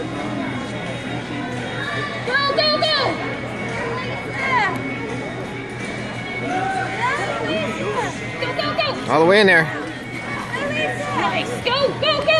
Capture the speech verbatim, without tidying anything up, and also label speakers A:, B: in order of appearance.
A: Go, go, go! Go, go, go!
B: All the way in there.
A: Nice. Go, go, go!